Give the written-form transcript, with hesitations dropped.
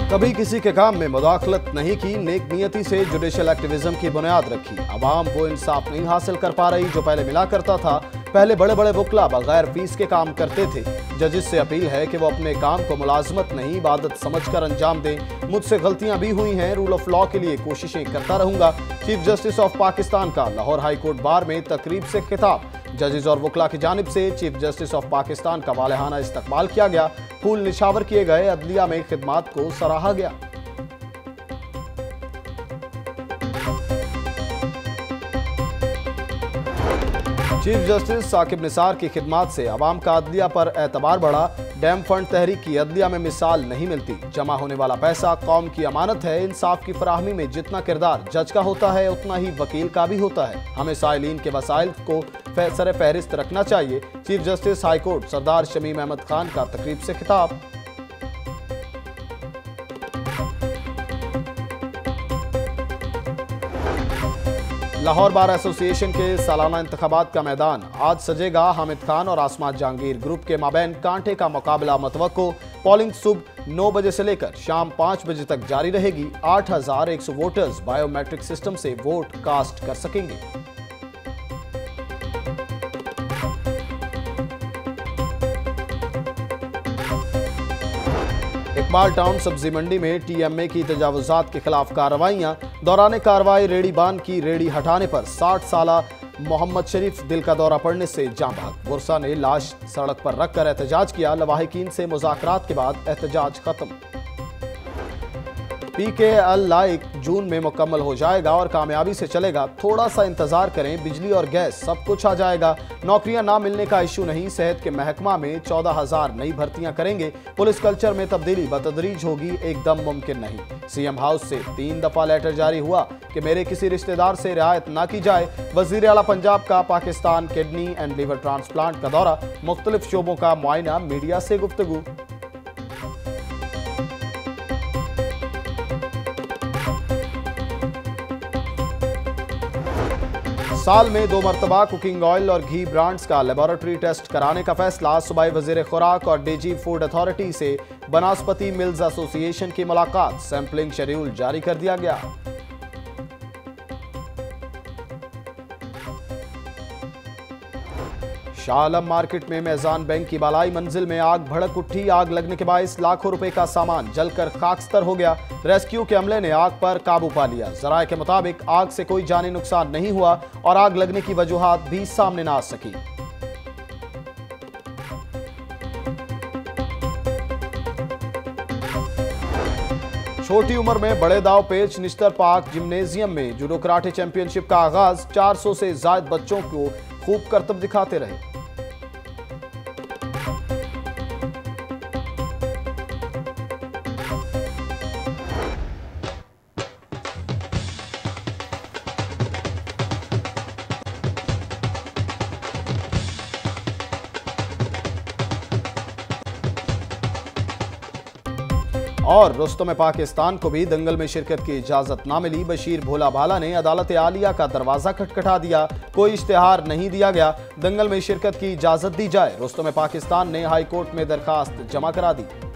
कभी किसी के काम में मुदाखलत नहीं की, नेक नियति से जुडिशल एक्टिविज्म की बुनियाद रखी। अवाम वो इंसाफ नहीं हासिल कर पा रही जो पहले मिला करता था। पहले बड़े बड़े वकला बगैर फीस के काम करते थे। जजिस से अपील है कि वो अपने काम को मुलाजमत नहीं इबादत समझकर अंजाम दें। मुझसे गलतियां भी हुई हैं, रूल ऑफ लॉ के लिए कोशिशें करता रहूंगा। चीफ जस्टिस ऑफ पाकिस्तान का लाहौर हाई कोर्ट बार में तकरीब से खिताब। जजेस और वकला की जानिब से चीफ जस्टिस ऑफ पाकिस्तान का वालेहाना इस्तकबाल किया गया। फूल निशावर किए गए, अदलिया में खिदमात को सराहा गया। चीफ जस्टिस साकिब निसार की खिदमात से अवाम का अदलिया पर एतबार बढ़ा। डैम फंड तहरीक की अदलिया में मिसाल नहीं मिलती। जमा होने वाला पैसा कौम की अमानत है। इंसाफ की फराहमी में जितना किरदार जज का होता है उतना ही वकील का भी होता है। हमें साइलीन के वसाइल को सर फहरिस्त रखना चाहिए। Chief justice high court Sardar Shamim Ahmed Khan का तकरीब से खिताब। लाहौर बार एसोसिएशन के सालाना इंतखाबात का मैदान आज सजेगा। हामिद खान और आसमात जहांगीर ग्रुप के माबैन कांटे का मुकाबला मतवक्को। पोलिंग सुबह 9 बजे से लेकर शाम 5 बजे तक जारी रहेगी। 8100 वोटर्स बायोमेट्रिक सिस्टम से वोट कास्ट कर सकेंगे। इकबाल टाउन सब्जी मंडी में टीएमए की तजावुजात के खिलाफ कार्रवाइयां। दौरान कार्रवाई रेडी बान की रेडी हटाने पर 60 साला मोहम्मद शरीफ दिल का दौरा पड़ने से जाँ भाग। बुरसा ने लाश सड़क पर रखकर एहतजाज किया। लवाहिकीन से मुज़ाकरात के बाद एहतजाज खत्म। PKL लाइक जून में मुकम्मल हो जाएगा और कामयाबी से चलेगा। थोड़ा सा इंतजार करें, बिजली और गैस सब कुछ आ जाएगा। नौकरियां ना मिलने का इशू नहीं। सेहत के महकमा में 14,000 नई भर्तियां करेंगे। पुलिस कल्चर में तब्दीली बतदरीज होगी, एकदम मुमकिन नहीं। सीएम हाउस से 3 दफा लेटर जारी हुआ कि मेरे किसी रिश्तेदार से रियायत ना की जाए। वजीर आला पंजाब का Pakistan kidney and liver transplant का दौरा। मुख्तलिफ शोबों का मुआयना, मीडिया से गुफ्तगू। साल में 2 मरतबा कुकिंग ऑयल और घी ब्रांड्स का लेबोरेटरी टेस्ट कराने का फैसला। सूबाई वजीर खुराक और डीजी फूड अथॉरिटी से बनास्पति मिल्स एसोसिएशन की मुलाकात। सैंपलिंग शेड्यूल जारी कर दिया गया। शाह आलम मार्केट में मेज़ान बैंक की बालाई मंजिल में आग भड़क उठी। आग लगने के बायस लाखों रुपए का सामान जलकर खाकस्तर हो गया। रेस्क्यू के अमले ने आग पर काबू पा लिया। जराये के मुताबिक आग से कोई जानी नुकसान नहीं हुआ और आग लगने की वजूहात भी सामने न आ सकी। छोटी उम्र में बड़े दाव पेच। निश्तर पार्क जिम्नेजियम में जूडो कराटे चैंपियनशिप का आगाज। 400 से ज्यादा बच्चों को खूब करतब दिखाते रहे। और रुस्तम पाकिस्तान को भी दंगल में शिरकत की इजाजत ना मिली। बशीर भोला भाला ने अदालत आलिया का दरवाजा खटखटा दिया। कोई इश्तेहार नहीं दिया गया। दंगल में शिरकत की इजाजत दी जाए। रुस्तम पाकिस्तान ने हाई कोर्ट में दरखास्त जमा करा दी।